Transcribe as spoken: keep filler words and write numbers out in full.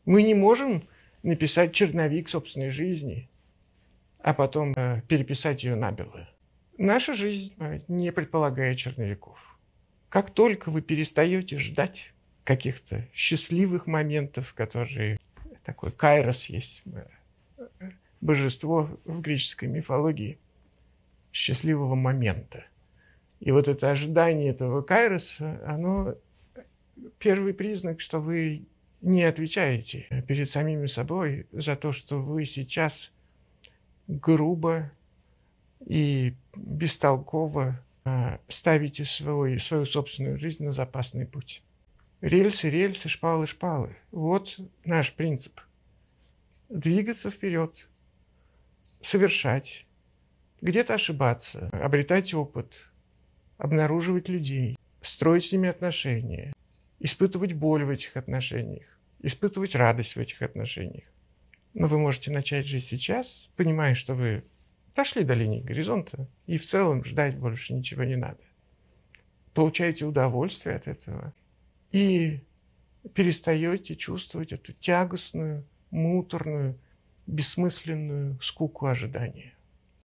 Мы не можем написать черновик собственной жизни, а потом э, переписать ее набело. Наша жизнь э, не предполагает черновиков. Как только вы перестаете ждать каких-то счастливых моментов, которые... Такой кайрос есть, э, божество в греческой мифологии, счастливого момента. И вот это ожидание этого кайроса, оно первый признак, что вы не отвечаете перед самими собой за то, что вы сейчас грубо и бестолково ставите свой, свою собственную жизнь на запасный путь. Рельсы, рельсы, шпалы, шпалы. Вот наш принцип. Двигаться вперед, совершать, где-то ошибаться, обретать опыт, обнаруживать людей, строить с ними отношения, испытывать боль в этих отношениях, испытывать радость в этих отношениях. Но вы можете начать жить сейчас, понимая, что вы дошли до линии горизонта, и в целом ждать больше ничего не надо. Получаете удовольствие от этого и перестаете чувствовать эту тягостную, муторную, бессмысленную скуку ожидания.